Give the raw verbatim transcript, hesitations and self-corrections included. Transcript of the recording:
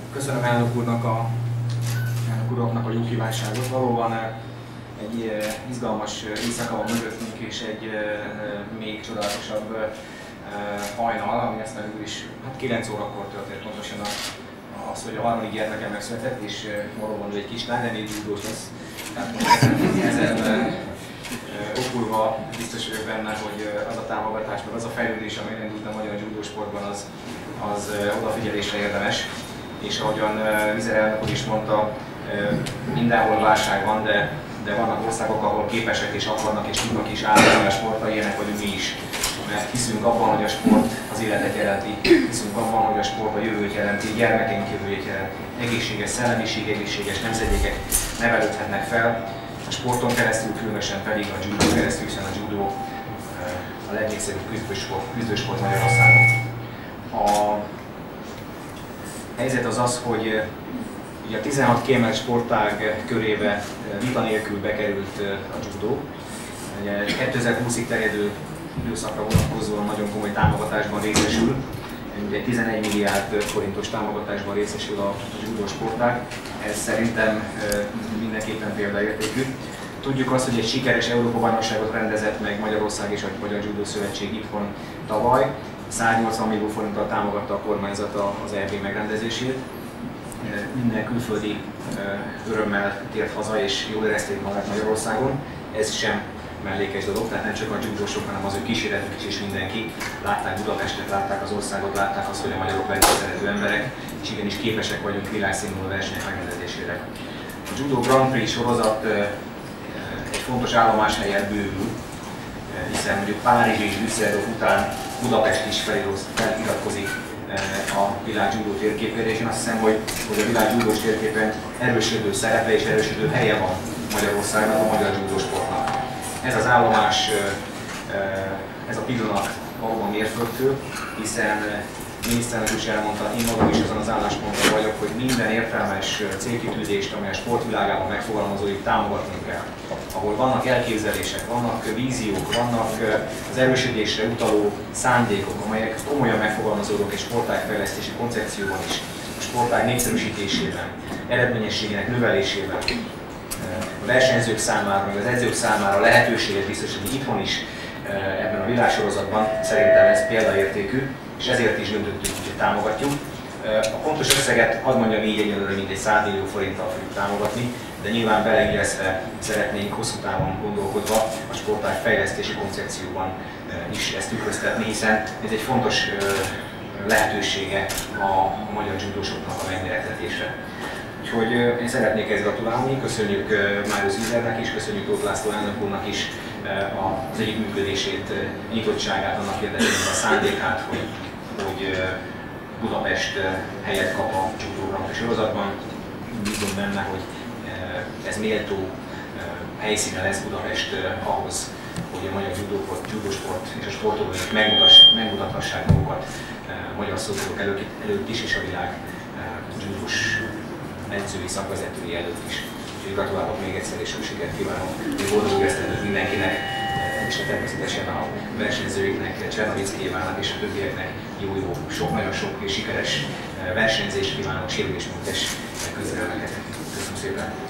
Köszönöm elnök úrnak a, elnök uraknak a jó kívánságot. Valóban egy izgalmas éjszaka van mögöttünk, és egy még csodálatosabb hajnal, ami aztán úr is hát kilenc órakor történt pontosan az, hogy a harmadik gyermeke megszületett, és valóban egy kislány, de még judós lesz. Tehát ezen, ezen okulva biztos vagyok benne, hogy az a támogatás, meg az a fejlődés, ami elindult a magyar judósportban, az, az odafigyelésre érdemes. És ahogyan Vizer elnök úr is mondta, mindenhol válság van, de, de vannak országok, ahol képesek és akarnak és tudnak is állni a sportra, ilyenek vagyunk mi is. Mert hiszünk abban, hogy a sport az életet jelenti, hiszünk abban, hogy a sport a jövőt jelenti, gyermekeink jövőjét jelenti. Egészséges szellemiség, egészséges nemzedékek nevelődhetnek fel, a sporton keresztül, különösen pedig a judón keresztül, hiszen a judó a legnépszerűbb küzdősport, küzdősport Magyarországon. A helyzet az az, hogy ugye a tizenhat kiemelt sportág körébe vita nélkül bekerült a judó. Ugye kétezer-húszig terjedő időszakra vonatkozóan nagyon komoly támogatásban részesül. Ugye tizenegy milliárd forintos támogatásban részesül a judó sportág. Ez szerintem mindenképpen példaértékű. Tudjuk azt, hogy egy sikeres Európa-bajnokságot rendezett meg Magyarország és a Magyar Judó Szövetség itthon tavaly. száznyolcvan millió forinttal támogatta a kormányzat az é bé megrendezését. Minden külföldi örömmel tért haza és jól érezték magát Magyarországon. Ez sem mellékes dolog, tehát nem csak a judósok, hanem az ő kísérletük is és mindenki. Látták Budapestet, látták az országot, látták azt, hogy a magyarok legközelebbi emberek, és igenis képesek vagyunk világszínvonalú versenyek megrendezésére. A Judo Grand Prix sorozat egy fontos állomáshelyet bővül, hiszen mondjuk Párizs és Düsseldorf után Budapest is feliratkozik a világ judó térképére, és én azt hiszem, hogy, hogy a világ judós térképen erősödő szerepe és erősödő helye van Magyarországnak, a magyar judósportnak. Ez az állomás, ez a pillanat valóban mérföldkő, hiszen miniszterelnök is elmondta, én magam is azon az állásponton vagyok, hogy minden értelmes célkitűzést, amely a sportvilágában megfogalmazódik, támogatnunk kell. Ahol vannak elképzelések, vannak víziók, vannak az erősödésre utaló szándékok, amelyek komolyan megfogalmazódnak egy sportágfejlesztési koncepcióban is, a sportág népszerűsítésében, eredményességének növelésében, a versenyzők számára, meg az edzők számára lehetőséget biztosítani itthon is ebben a világsorozatban, szerintem ez példaértékű, és ezért is döntöttünk, hogy támogatjuk. A pontos összeget hadd mondjam így egyelőre, mint egy száz millió forinttal fogjuk támogatni, de nyilván beleillesztve szeretnénk hosszú távon gondolkodva a sportág fejlesztési koncepcióban is ezt tükröztetni, hiszen ez egy fontos lehetősége a magyar judósoknak a megmérettetésre. Úgyhogy én szeretnék ezt gratulálni, köszönjük Máriusz Vizernek is, köszönjük Tóth László elnök úrnak is az együttműködését, nyitottságát, annak érdekében a szándékát, hogy, hogy Budapest helyet kap a Judo Grand Prix sorozatban. Bízom benne, hogy ez méltó helyszíne lesz Budapest ahhoz, hogy a magyar judósport és a sportolók megmutathassák magukat magyar szurkolók előtt, előtt is, és a világ judós edzői, szakvezetői előtt is. Úgyhogy gratulálok még egyszer, és sok sikert kívánok, hogy boldog esztendőt mindenkinek, és természetesen a versenyzőiknek, Csernavicki Évának és a többieknek jó-jó, sok, nagyon sok és sikeres versenyzést kívánok, sérülésmentes küzdelmeket. Köszönöm szépen!